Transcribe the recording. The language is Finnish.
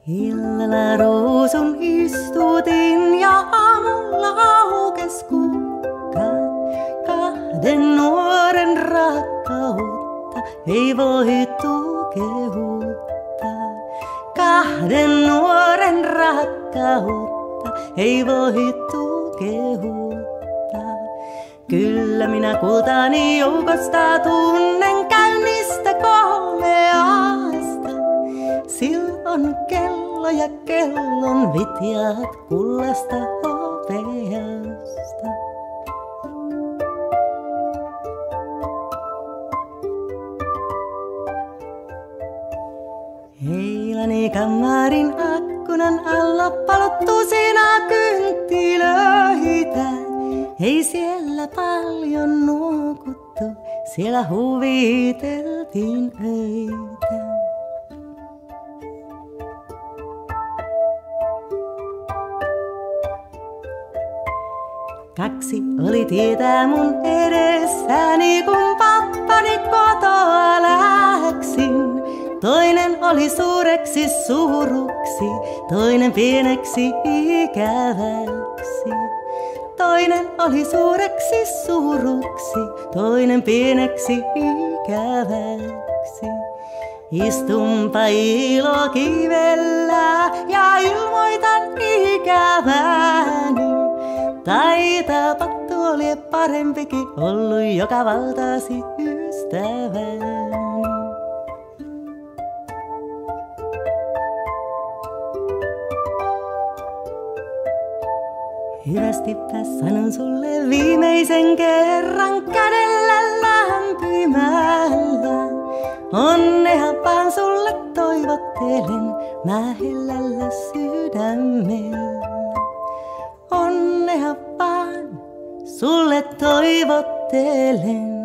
Illalla ruusun istutin ja aamulla aukes kukka. Kahden nuoren rakkautta ei voi tukehuttaa. Kahden nuoren rakkautta ei voi tukehuttaa. Kyllä minä kultaani joukosta tunnen käynnistä komeasta. Silloin kello ja kellon vitjat kullasta hopeasta. Heilani kammarin akkunan alla palot tusina kynttilöitä. Ei siellä paljon nukuttu, siellä huviteltiin öitä. Kaksi oli tietää mun edessäni, kun pappani kotoa läksin. Toinen oli suureksi suruksi, toinen pieneksi ikäväksi. Toinen oli suureksi suruksi, toinen pieneksi ikäväksi. Istunpa ilokivellä ja ilmoitan ikäväni. Taitaapa tuo lie parempikin ollut, joka valtasi ystäväni. Hyvästipä sanon sulle viimeisen kerran kädellä lämpimällä. Onnea vaan sulle toivottelen mä hellällä sydämellä. Onnea vaan sulle toivottelen.